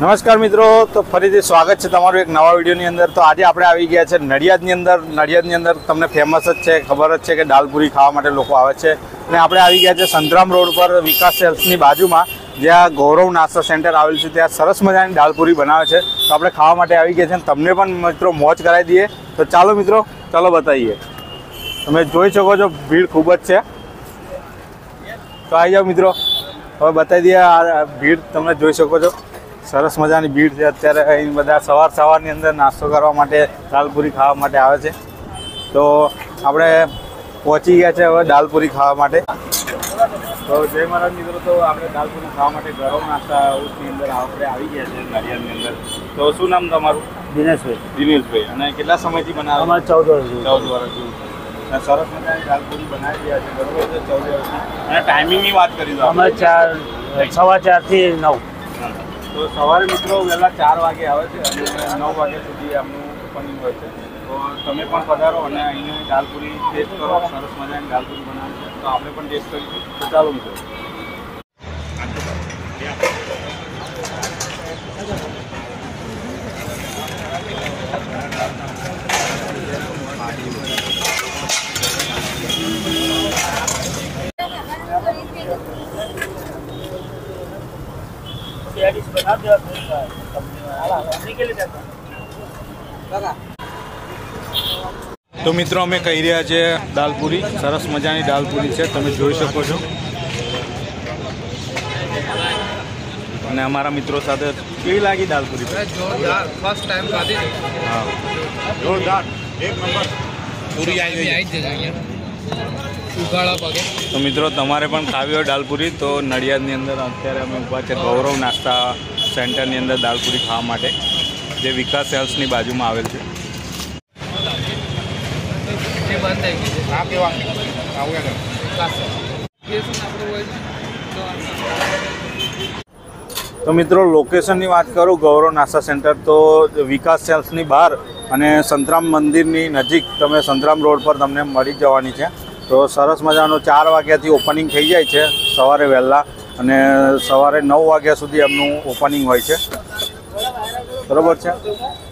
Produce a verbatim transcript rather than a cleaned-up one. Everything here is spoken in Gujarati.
નમસ્કાર મિત્રો, તો ફરીથી સ્વાગત છે તમારું એક નવા વિડીયોની અંદર। તો આજે આપણે આવી ગયા છે નડિયાદની અંદર। નડિયાદની અંદર તમને ફેમસ જ છે, ખબર જ છે કે દાલપુરી ખાવા માટે લોકો આવે છે। અને આપણે આવી ગયા છે સંતરામ રોડ પર વિકાસ સેલ્સની બાજુમાં, જ્યાં ગૌરવ નાસ્તા સેન્ટર આવેલું છે। ત્યાં સરસ મજાની દાલપુરી બનાવે છે, તો આપણે ખાવા માટે આવી ગયા છે। તમને પણ મિત્રો મોજ કરાવી દઈએ। તો ચાલો મિત્રો, ચાલો બતાવીએ। તમે જોઈ શકો છો ભીડ ખૂબ જ છે, તો આવી જાઓ મિત્રો, હવે બતાવી દઈએ। આ ભીડ તમે જોઈ શકો છો, સરસ મજાની ભીડ છે અત્યારે। અહીં બધા સવાર સવારની અંદર નાસ્તો કરવા માટે, દાલપુરી ખાવા માટે આવે છે। તો આપણે પહોંચી ગયા છે હવે દાલપુરી ખાવા માટે। તો જય મહારાજ મિત્રો, તો આપણે દાલપુરી ખાવા માટે ગૌરવ નાસ્તા હાઉસની અંદર આપણે આવી ગયા છે નડિયાદની અંદર। તો શું નામ તમારું? દિનેશભાઈ। દિનેશભાઈ, અને કેટલા સમયથી બનાવો? અમારે ચૌદ વર્ષ ચૌદ વર્ષ જેવું। સરસ મજાની દાલપુરી બનાવી રહ્યા છે, બરોબર છે, ચૌદ વર્ષની। અને ટાઈમિંગની વાત કરી દો। અમે ચાર સવા ચારથી નવ। તો સવારે મિત્રો વહેલા ચાર વાગે આવે છે અને નવ વાગ્યા સુધી આમનું ઓપનિંગ હોય છે। તો તમે પણ પધારો અને અહીંની દાલપુરી ટેસ્ટ કરો। સરસ મજાની દાલપુરી બનાવે છે, તો આપણે પણ ટેસ્ટ કરીશું। તો ચાલો મિત્રો। તો મિત્રો અમે કહી રહ્યા છીએ દાલપુરી, સરસ મજાની દાલપુરી છે, તમે જોઈ શકો છો। અને અમારા મિત્રો સાથે કેવી લાગી દાલપુરી? જોરદાર, ફર્સ્ટ ટાઈમ ખાધી છે। હા, જોરદાર, એક નંબર પૂરી આવી આવી જશે અહીંયા ઉગાડા પગે। તો મિત્રો તમારે પણ ખાવી હોય દાલપુરી તો નડિયાદની અંદર અત્યારે અમે ઊભા છે ગૌરવ નાસ્તા સેન્ટરની અંદર દાલપુરી ખાવા માટે, જે વિકાસ સેલ્સની બાજુમાં આવેલ છે। જે બંધ થઈ ગઈ છે આ કેવા આવું તો મિત્રો લોકેશનની વાત કરું ગૌરવ નાસ્તા સેન્ટર, તો વિકાસ સેલ્સની બહાર અને સંતરામ મંદિરની નજીક તમે સંતરામ રોડ પર તમને મળી જવાની છે। તો સરસ મજાનું ચાર વાગ્યાથી ઓપનિંગ થઈ જાય છે સવારે વહેલા, અને સવારે નવ વાગ્યા સુધી એમનું ઓપનિંગ હોય છે, બરાબર છે।